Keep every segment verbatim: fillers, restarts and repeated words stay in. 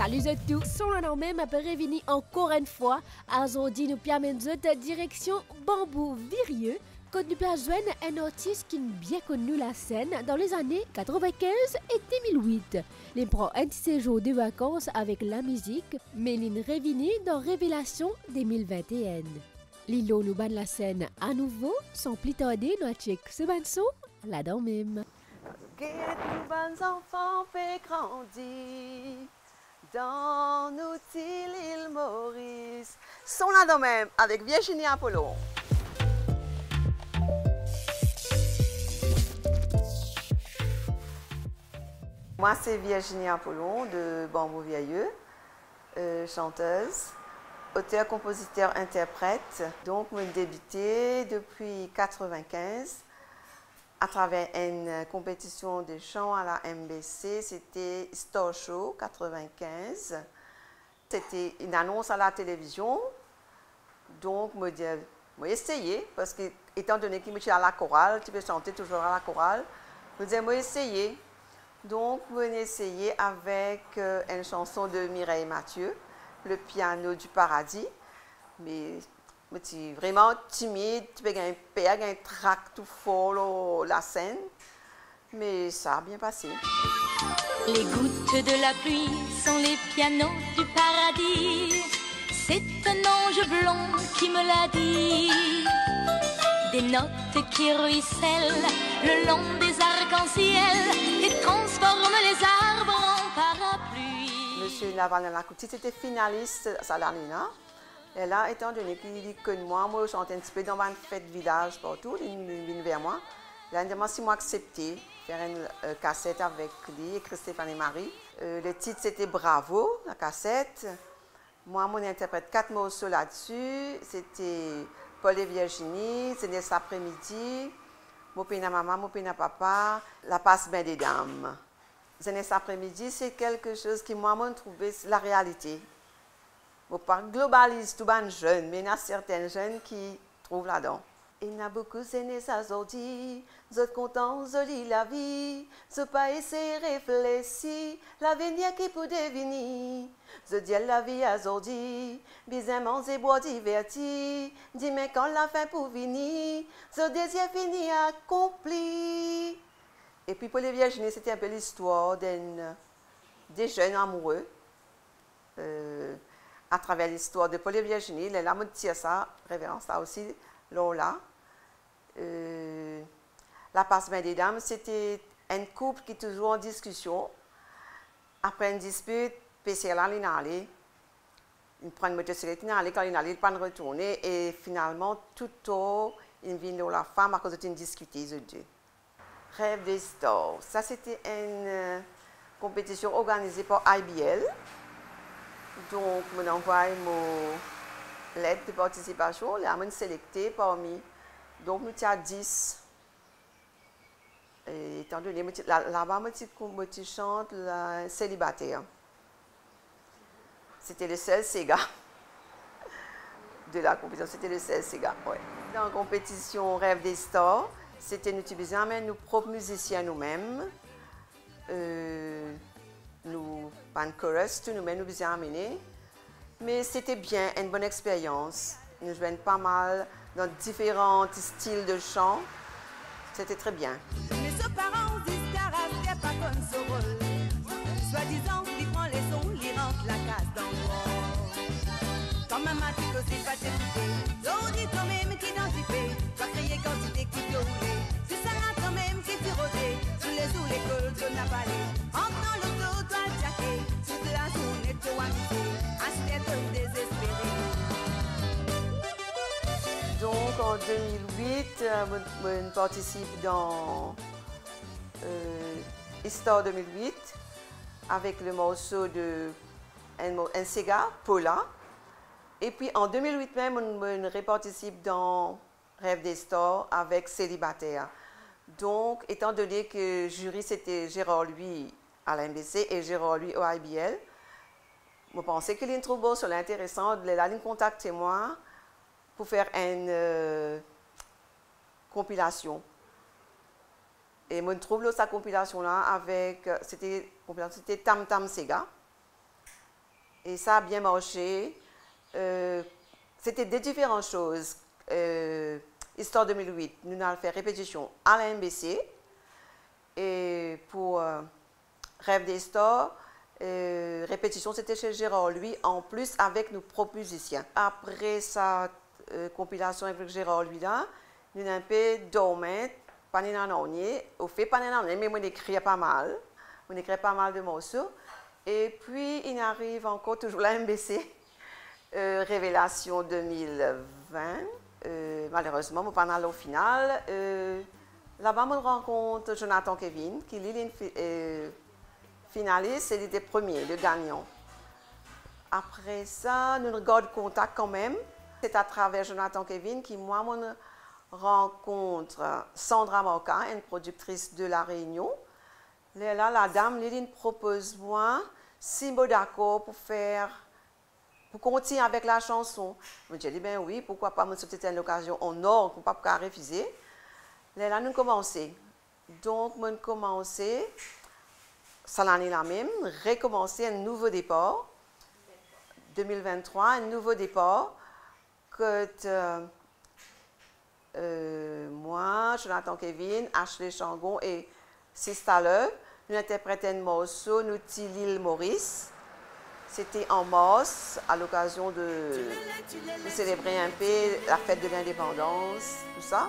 Salut à tous, son nom même a prévenu encore une fois, aujourd'hui nous permettons de direction Bambou Virieux, quand nous besoin un artiste qui a bien connu la scène dans les années quatre-vingt-quinze et deux mille huit. Il prend un petit séjour de vacances avec la musique, mais il revenu dans Révélation deux mille vingt et un. Lilo nous bat la scène à nouveau, sans plus tarder, nous check ce banson là-dedans même. Que nous bons enfants fait grandir dans nos îles Maurice. Sont là-dedans même avec Virginie Apollon. Moi, c'est Virginie Apollon de Bambou Virieux, euh, chanteuse, auteur, compositeur, interprète. Donc, j'ai débuté depuis quatre-vingt-quinze à travers une compétition de chant à la M B C. C'était Star Show quatre-vingt-quinze. C'était une annonce à la télévision. Donc, je j'ai essayé, parce que, étant donné que je suis à la chorale, tu peux chanter toujours à la chorale. Je j'ai essayé. Donc, j'ai essayé avec euh, une chanson de Mireille Mathieu, Le piano du paradis. Mais je suis vraiment timide, tu peux gagner un père, un trac tout fort la scène. Mais ça a bien passé. Les gouttes de la pluie sont les pianos du paradis. C'est un ange blanc qui me l'a dit. Des notes qui ruissellent le long des arcs-en-ciel et transforment les arbres en parapluie. Monsieur Naval-Nalakouti, c'était finaliste à l'Arena. Et là, étant donné qu'il dit que moi, moi, je chante un petit peu dans une fête village partout, il vient vers moi. Il a demandé si moi accepté faire une euh, cassette avec lui et Christophe et Marie. Euh, le titre, c'était Bravo, la cassette. Moi, mon interprète quatre morceaux là-dessus. C'était Paul et Virginie, c'est cet après-midi. Mopena maman, Mopena papa, La passe bien des dames. Cet après-midi, c'est quelque chose qui, moi, m'a trouvé la réalité. Je ne pas globalise tout les jeunes, mais il y a certains jeunes qui trouvent là-dedans. Il y a beaucoup d'aînés aujourd'hui, ils sont contents, ils lit la vie, ils n'ont pas essayé de réfléchir, l'avenir qui peut devenir. Je dis la vie aujourd'hui, bizarrement c'est bois diverti, dis-moi quand la fin pour venir, ce désir fini accompli. Et puis pour les Virginie, c'était un peu l'histoire des jeunes amoureux. Euh, à travers l'histoire de Paul et Virginie, les lames de ça, révérence là aussi, Lola. Euh, la passe bien des dames, c'était un couple qui est toujours en discussion. Après une dispute, P C L a allé, il prend une motocyclette, il allait, quand il allait, il pas retourner, et finalement, tout tôt, il vient la femme à cause d'une discutée, les deux. Rêve des stars, ça c'était une euh, compétition organisée par I B L. Donc, je envoie mon lettre de participation, les amène sélectées parmi. Donc, nous sommes à dix. Et étant donné, là-bas, je chante la célibataire. C'était le seul Sega de la compétition, c'était le seul Sega. Ouais. Dans la compétition Rêve des stars, c'était nous utilisions nos propres musiciens nous-mêmes. Euh, nous, pas chorus, tout nous-mêmes nous avons amené. Mais c'était bien, une bonne expérience. Nous jouons pas mal dans différents styles de chant. C'était très bien. Mais ce parent disent caractère pas comme ce rôle. Soi-disant, il prend les sons, il rentre la case dans le rôle. Quand maman dit que c'est pas t'écouter, l'on dit quand même qu'identifié. Pas crier quand tu t'écoutes de rouler. C'est ça quand même qui t'y rodé. Sous les sous l'école, je n'ai pas allé. En dans l'auto, toi, jacké. Sur la zone, et toi, amusé. Assiette désespéré. Donc en deux mille huit, euh, je participe dans euh, Histoire deux mille huit avec le morceau de un, un Sega, Paula. Et puis en deux mille huit même, je participe dans Rêve des stars avec Célibataire. Donc, étant donné que le jury c'était Gérard Louis à l'M B C et Gérard Louis au I B L, je pensais que l'intro beau sur l'intéressant, de la ligne contacter moi pour faire une euh, compilation. Et je trouve sa compilation là avec, c'était Tam Tam Sega. Et ça a bien marché. Euh, C'était des différentes choses. Euh, Histoire deux mille huit, nous avons fait répétition à la M B C. Et pour euh, Rêve d'Histoire, euh, répétition, c'était chez Gérard, lui, en plus avec nos propres musiciens. Après sa euh, compilation avec Gérard, lui, là, nous avons un peu dormi, pas au fait, pas mais on écrit pas mal. On écrit pas mal de morceaux. Et puis, il arrive encore toujours la M B C, euh, Révélation deux mille vingt. Euh, malheureusement, on pas au final. Euh, Là-bas, on rencontre Jonathan Kevin, qui est une euh, finaliste et il était premier, le gagnant. Après ça, nous regardons contact quand même. C'est à travers Jonathan Kevin que moi, on rencontre Sandra Morca, une productrice de La Réunion. Là, la dame, Liline propose moi, si je suis d'accord pour faire, pour continuer avec la chanson. Je dis, ben oui, pourquoi pas, c'était une occasion en or, pour ne pas refuser. Là, nous commençons. Donc, nous commençons, ça l'année la même, recommencer un nouveau départ, deux mille vingt-trois, un nouveau départ, que euh, euh, moi, Jonathan Kevin, Ashley Changon et Sista Love, nous interprétons un morceau, nous l'île Maurice. C'était en mars, à l'occasion de, de célébrer un peu la fête de l'indépendance, tout ça.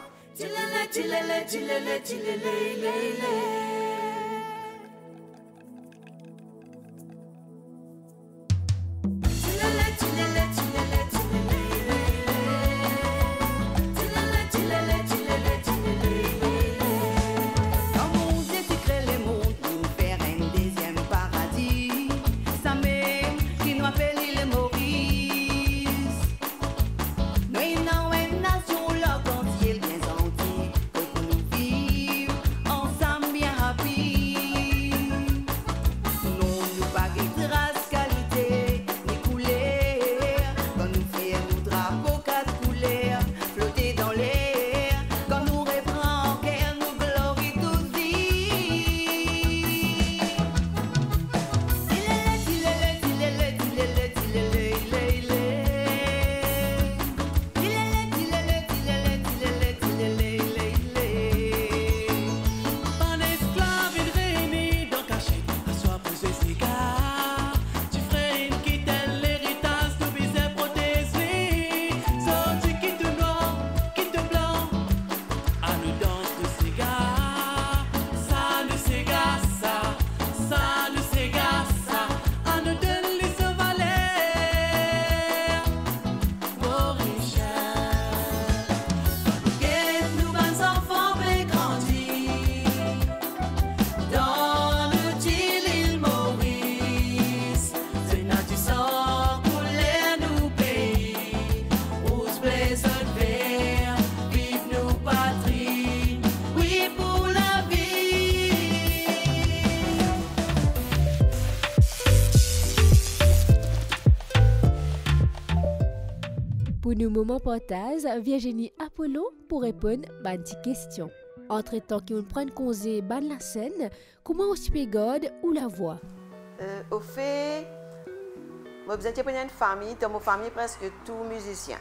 Pour nos moments partage, Virginie Apollo pour répondre à une petite question. Entre-temps qu'on prenne congé ban la scène, comment on se garde ou la voix? Euh, au fait, moi, vous êtes une famille, dans ma famille presque tous musiciens.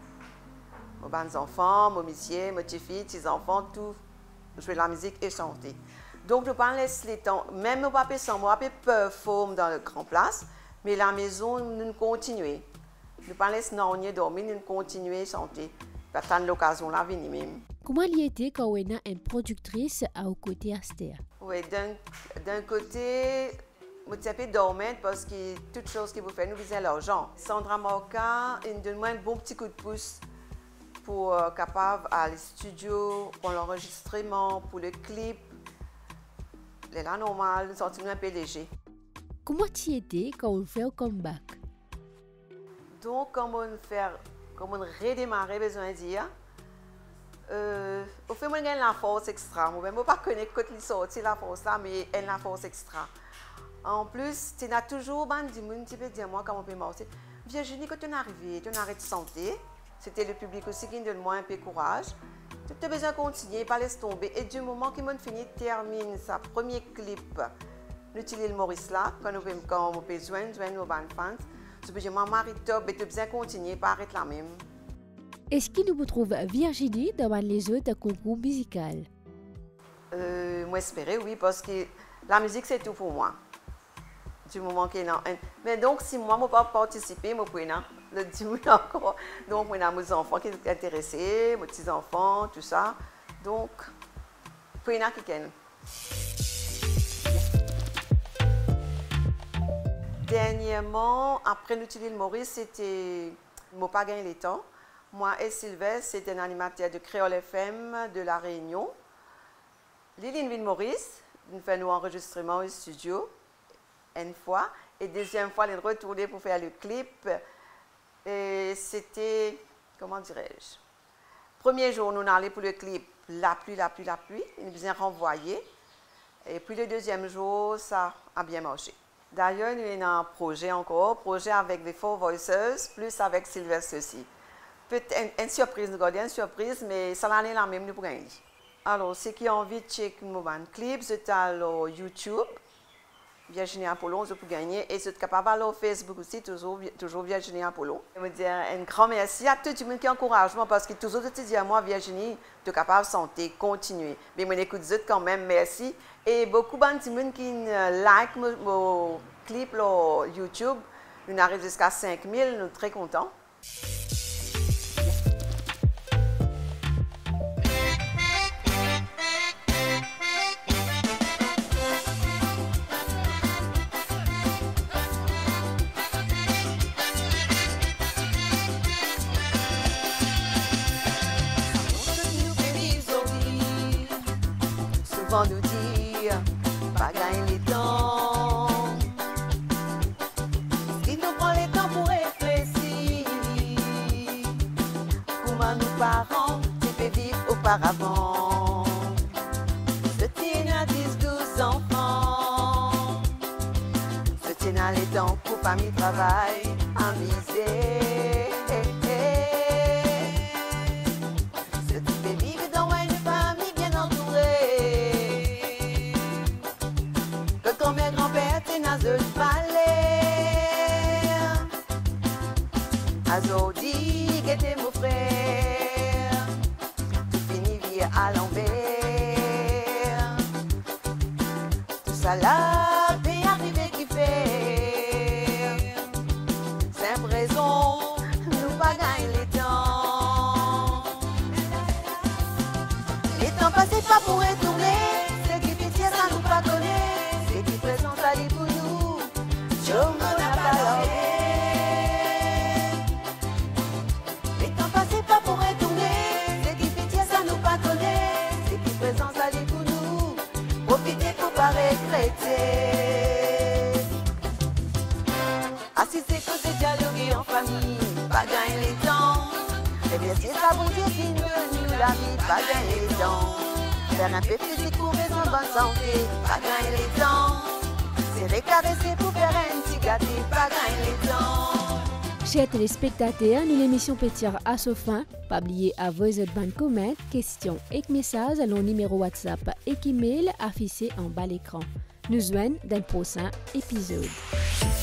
Mes enfants, mes messieurs, mes petites filles, mes enfants, tout jouer de la musique et chanter. Donc, je ne laisse les temps, même mon papa sans moi, papa performe dans le grand place, mais la maison, nous continuons. Nous ne laissons pas dormir, nous continuons à chanter. Pas tant l'occasion là, venir même. Comment il était quand on a une productrice à côté Aster? Oui, d'un côté, je suis un peu dormante parce que toute chose que vous faites, nous visons l'argent. Sandra Morca, elle nous donne un bon petit coup de pouce pour être capable aller au studio, pour l'enregistrement, pour le clip. C'est là normal, nous sommes un peu légers. Comment tu étais quand on fait un comeback? Donc, comment on fait, comment on redémarrer, besoin de dire, euh, au fait, moi, j'ai la force extra. Moi, je ne sais pas connaître quand il sort la force là, mais elle a la force extra. En plus, tu as toujours dit, tu peux dire moi comment on peut marcher. Virginie, quand tu es arrivée, tu as arrêté de santé. C'était le public aussi qui nous donne moins un peu de courage. Tu as besoin de continuer, pas laisser tomber. Et du moment qu'il m'a fini, termine sa premier clip, l'utile Maurice là, quand on peut joindre, joindre nos fans. Je peux dire, mon mari top, et tu bien continuer par être la même. Est-ce qu'il nous retrouve Virginie dans les autres concours musicaux? Euh, moi, j'espère, oui, parce que la musique, c'est tout pour moi. Du moment qu'il y a... Mais donc, si moi, je ne peux pas participer, je peux le dire encore. Donc, moi, j'ai mes enfants qui sont intéressés, mes petits-enfants, tout ça. Donc, je peux qui ken. Dernièrement, après l'utile Maurice, c'était... Je n'ai pas gagné le temps. Moi et Sylvestre, c'était un animateur de Créole F M de La Réunion. Liline Maurice, nous fait nos enregistrements au studio, une fois. Et deuxième fois, elle est retournée pour faire le clip. Et c'était, comment dirais-je, premier jour, nous allons pour le clip, la pluie, la pluie, la pluie. Il nous a renvoyé. Et puis le deuxième jour, ça a bien marché. D'ailleurs, nous avons un projet encore, projet avec les Four Voices, plus avec Sylvestre aussi. Peut-être une, une surprise, nous avons une surprise, mais ça l'année la même, nous pourrons gagner. Alors, ceux qui ont envie de checker mon clip, c'est à YouTube, Virginie Apollon, je peux gagner. Et c'est capable à Facebook aussi, toujours, toujours Virginie Apollon. Je veux dire un grand merci à tout le monde qui encourage moi, parce que toujours je te dis à moi, Virginie, tu es capable de santé, continuer. Mais mon écoute quand même, merci. Et beaucoup de gens qui like mon, mon clip sur YouTube, nous arrivons jusqu'à cinq mille, nous sommes très contents. Souvent nous dire, pas gagner les temps. Si nous prenons les temps pour réfléchir, comment nos parents devaient vivre auparavant. Ce tient à dix, douze enfants. Ce tient à les temps pour famille, travail, amuser. Azodi, qui était mon frère, tout fini vie à l'envers. Tout ça là, peut arriver qui fait. Simple raison, nous pas gagner les temps. Les temps passés pas pour retourner, ce qui fait ça nous pas connaît, ce qui présente ça dit pour nous. Je m'en ai pas l'envers. Assis c'est que c'est dialoguer en famille, pas gagner les temps. Et bien si ça vous dit qu'il nous la vie, pas gagner les temps. Faire un peu physique pour raison de bonne santé, pas gagner les temps. C'est récaresser pour faire un petit gâté, pas gagner les temps. Chers téléspectateurs, nous l'émission Pétir à sa fin. Pas oublier à vos autres commentaires, questions et messages à nos numéro WhatsApp et email affiché en bas l'écran. Nous joignons dans le prochain épisode.